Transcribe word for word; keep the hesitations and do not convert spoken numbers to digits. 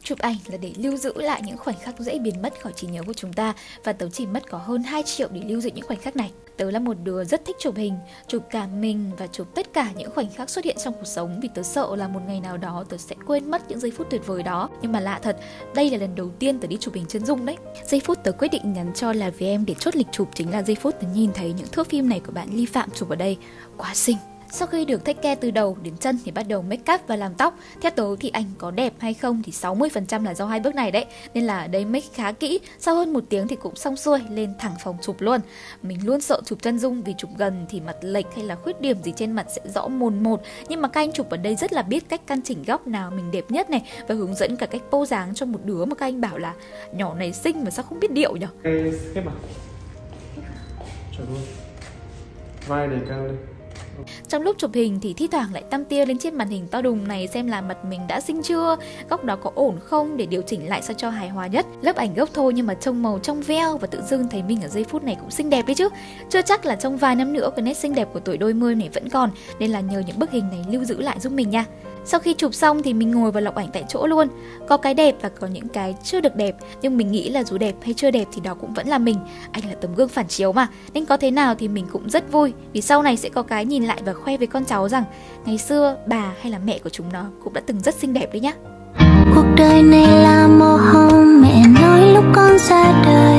Chụp ảnh là để lưu giữ lại những khoảnh khắc dễ biến mất khỏi trí nhớ của chúng ta, và tớ chỉ mất có hơn hai triệu để lưu giữ những khoảnh khắc này. Tớ là một đứa rất thích chụp hình, chụp cả mình và chụp tất cả những khoảnh khắc xuất hiện trong cuộc sống, vì tớ sợ là một ngày nào đó tớ sẽ quên mất những giây phút tuyệt vời đó. Nhưng mà lạ thật, đây là lần đầu tiên tớ đi chụp hình chân dung đấy. Giây phút tớ quyết định nhắn cho là vì em để chốt lịch chụp chính là giây phút tớ nhìn thấy những thước phim này của bạn Ly Phạm chụp ở đây. Quá xinh. Sau khi được take care từ đầu đến chân thì bắt đầu make up và làm tóc. Theo tớ thì ảnh có đẹp hay không thì sáu mươi phần trăm là do hai bước này đấy. Nên là ở đây make khá kỹ. Sau hơn một tiếng thì cũng xong xuôi, lên thẳng phòng chụp luôn. Mình luôn sợ chụp chân dung vì chụp gần thì mặt lệch hay là khuyết điểm gì trên mặt sẽ rõ mồn một. Nhưng mà các anh chụp ở đây rất là biết cách căn chỉnh góc nào mình đẹp nhất này, và hướng dẫn cả cách pose dáng cho một đứa mà các anh bảo là nhỏ này xinh mà sao không biết điệu nhỉ. Cái cái mặt chuẩn luôn, vai để cao lên. Trong lúc chụp hình thì thi thoảng lại tăm tia lên chiếc màn hình to đùng này xem là mặt mình đã xinh chưa, góc đó có ổn không để điều chỉnh lại sao cho hài hòa nhất. Lớp ảnh gốc thôi nhưng mà trông màu trong veo, và tự dưng thấy mình ở giây phút này cũng xinh đẹp đấy chứ. Chưa chắc là trong vài năm nữa cái nét xinh đẹp của tuổi đôi mươi này vẫn còn, nên là nhờ những bức hình này lưu giữ lại giúp mình nha. Sau khi chụp xong thì mình ngồi và lọc ảnh tại chỗ luôn. Có cái đẹp và có những cái chưa được đẹp, nhưng mình nghĩ là dù đẹp hay chưa đẹp thì đó cũng vẫn là mình. Anh là tấm gương phản chiếu mà, nên có thế nào thì mình cũng rất vui, vì sau này sẽ có cái nhìn lại và khoe với con cháu rằng ngày xưa bà hay là mẹ của chúng nó cũng đã từng rất xinh đẹp đấy nhá. Cuộc đời này là màu hồng mẹ nói lúc con ra đời.